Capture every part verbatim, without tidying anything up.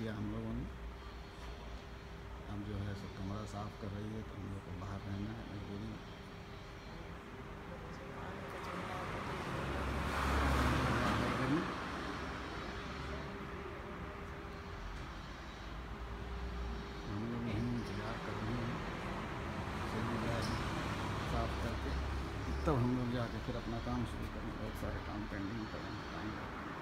लिया हम लोगों ने। हम जो है सो कमरा साफ़ कर रही है तो हम लोग को बाहर रहना है मजबूरी में। हम लोग यहीं इंतज़ार कर रहे हैं, चली जाए साफ़ करके तब हम लोग जाके फिर अपना काम शुरू करें। बहुत सारे काम पेंडिंग पड़े हैं, टाइम लगता है।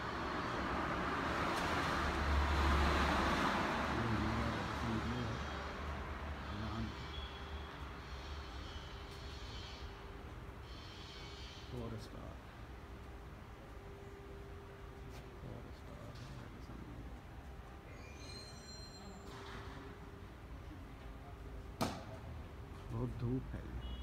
फोर स्टार फोर स्टार बहुत धूप है।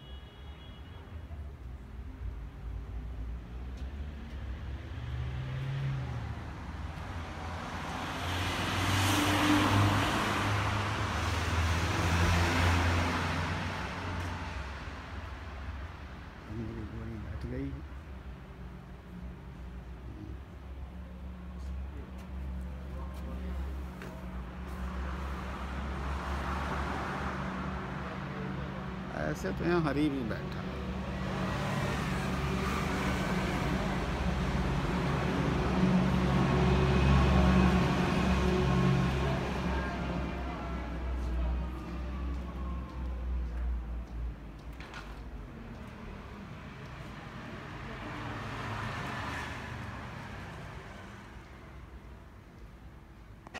गोली बैठ गई। ऐसे तो यहाँ हरी भी बैठा है।